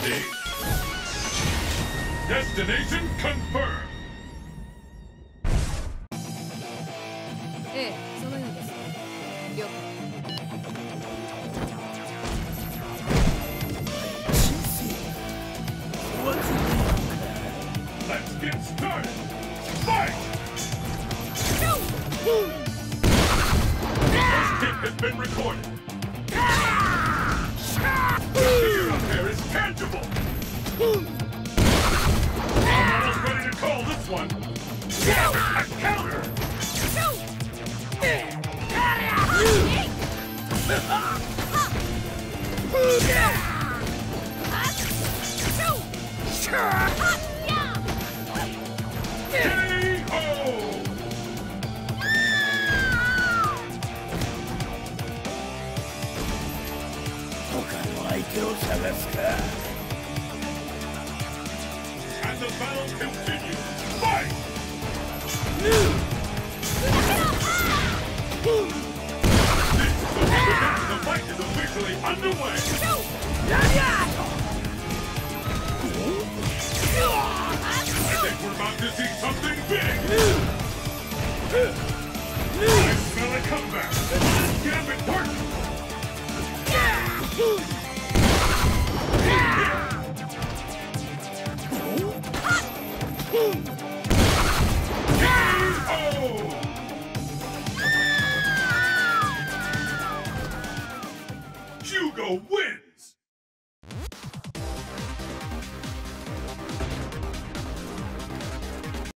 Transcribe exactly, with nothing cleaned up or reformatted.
stage. Destination confirmed. ええ、そのようです。了解。 Let's get started. Fight! First hit has been recorded. The figure up there is tangible. I'm almost ready to call this one. A counter. K O! 他の相手を探すか。 And the battle continues. Fight! The fight is officially underway. I think we're about to see something big. I smell a comeback.